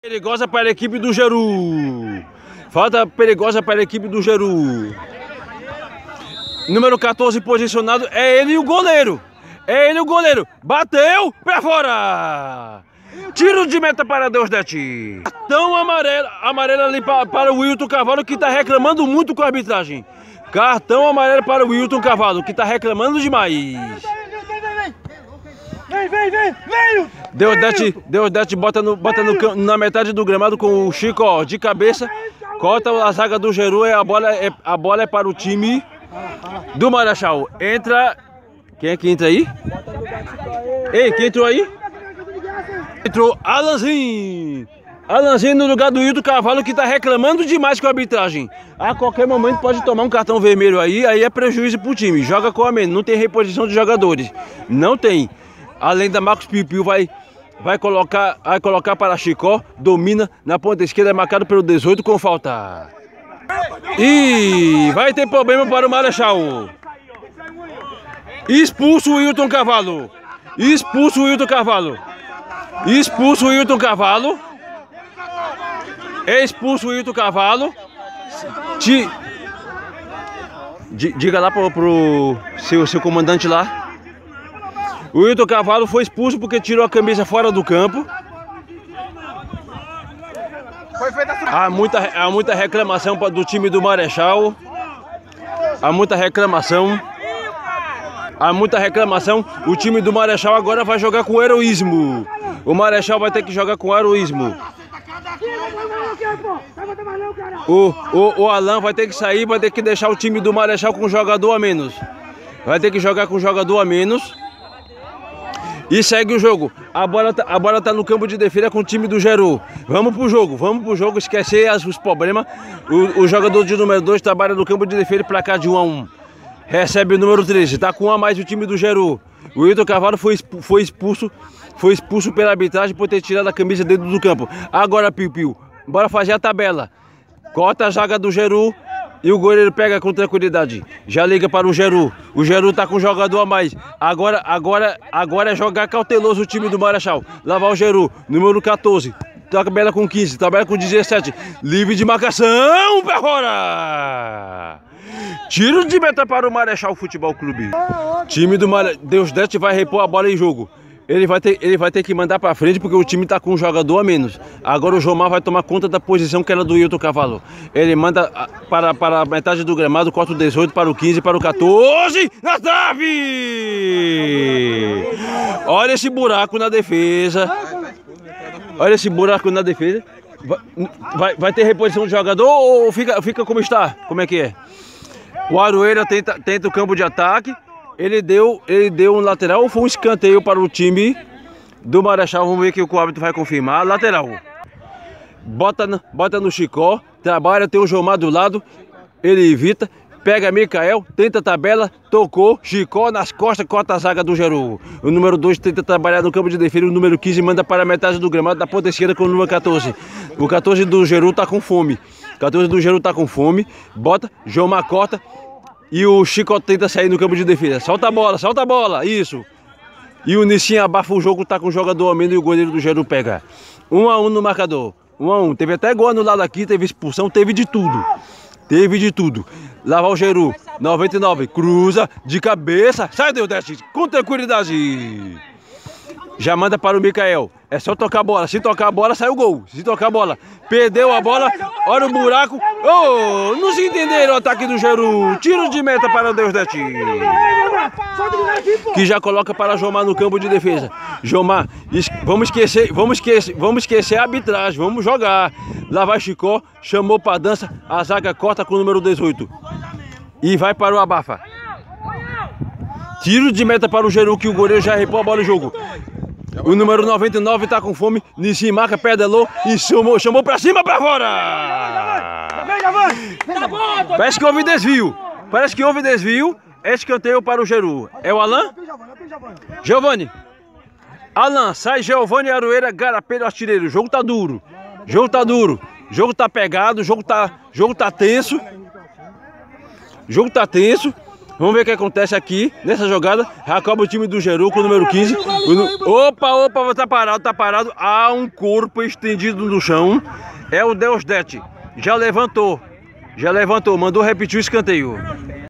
Perigosa para a equipe do Jeru. Falta perigosa para a equipe do Jeru. Número 14 posicionado é ele e o goleiro. É ele o goleiro. Bateu pra fora. Tiro de meta para Deusdete. Cartão amarelo ali para o Wilton Carvalho, que está reclamando muito com a arbitragem. Cartão amarelo para o Wilton Carvalho, que está reclamando demais. Vem! Deusdete bota na metade do gramado com o Chico, ó, de cabeça. Corta a zaga do Jeru e a bola é para o time do Marechal. Entra... Quem é que entra aí? Ei, quem entrou aí? Entrou Alanzinho. Alanzinho no lugar do Wilton Carvalho, que está reclamando demais com a arbitragem. A qualquer momento pode tomar um cartão vermelho aí é prejuízo para o time. Joga com a menos, não tem reposição de jogadores. Não tem. Além da Marcos Piu vai colocar para Chicó, domina na ponta esquerda, é marcado pelo 18 com falta. E vai ter problema para o Marechal. Expulso o Wilton Carvalho. Expulso o Wilton Carvalho. Expulso o Wilton Carvalho. Expulso o Wilton Carvalho. Diga lá pro seu comandante lá. O Wilton Carvalho foi expulso porque tirou a camisa fora do campo. Há muita reclamação do time do Marechal. Há muita reclamação. O time do Marechal agora vai jogar com heroísmo. O Marechal vai ter que jogar com heroísmo. O Alan vai ter que sair, vai ter que deixar o time do Marechal com um jogador a menos. Vai ter que jogar com um jogador a menos. E segue o jogo. A bola tá no campo de defesa com o time do Jeru. Vamos pro jogo, esquecer os problemas. O jogador de número 2 trabalha no campo de defesa, placar de 1-1. Recebe o número 13, tá com 1 a mais o time do Jeru. O Wilton Carvalho foi expulso pela arbitragem por ter tirado a camisa dentro do campo. Agora, Piu, bora fazer a tabela. Corta a zaga do Jeru e o goleiro pega com tranquilidade. Já liga para o Jeru. O Jeru tá com um jogador a mais. Agora é jogar cauteloso o time do Marechal. Lá vai o Jeru, número 14. Tabela com 15, tabela com 17. Livre de marcação, pra fora! Tiro de meta para o Marechal Futebol Clube. Time do Deusdete vai repor a bola em jogo. Ele vai ter que mandar para frente porque o time está com um jogador a menos. Agora o Jomar vai tomar conta da posição que era do Wilton Carvalho. Ele manda para a metade do gramado, corta o 18 para o 15, para o 14. Na trave! Olha esse buraco na defesa. Vai ter reposição de jogador ou fica como está? Como é que é? O Aroeira tenta o campo de ataque. Ele deu um lateral ou foi um escanteio para o time do Marechal? Vamos ver que o árbitro vai confirmar. Lateral. Bota no Chicó. Trabalha, tem o Jomar do lado. Ele evita. Pega Micael, tenta a tabela, tocou, Chicó nas costas, corta a zaga do Jeru. O número 2 tenta trabalhar no campo de defesa, o número 15 manda para a metade do gramado da ponta esquerda com o número 14. O 14 do Jeru tá com fome. Bota, Jomar corta e o Chicó tenta sair no campo de defesa. Solta a bola, isso. E o Nissin abafa o jogo, tá com o jogador a menos e o goleiro do Jeru pega. 1 a 1 no marcador. 1 a 1. Teve até gol anulado aqui, teve expulsão, teve de tudo. Lá vai o Jeru, 99, cruza, de cabeça, sai Deusdete, com tranquilidade. Já manda para o Micael, é só tocar a bola, se tocar a bola sai o gol, perdeu a bola, olha o buraco, não se entenderam o ataque do Jeru, tiro de meta para o Deusdete. Que já coloca para Jomar no campo de defesa. Jomar, vamos esquecer a arbitragem, vamos jogar. Lá vai Chicó, chamou para dança, a zaga corta com o número 18. E vai para o abafa. Tiro de meta para o Jeru, que o goleiro já repôs a bola no jogo. O número 99 tá com fome, Nissin marca, pedalou e chamou para cima, para fora. Parece que houve desvio. Escanteio para o Jeru. É o Alan? Giovanni. Alan, sai Giovanni Aroeira, Garapelho, artilheiro. O jogo tá duro. O jogo tá pegado, o jogo tá tenso. Vamos ver o que acontece aqui nessa jogada. Já acaba o time do Jeru com o número 15. Opa, tá parado. Há um corpo estendido no chão. É o Deusdete. Já levantou. Mandou repetir o escanteio.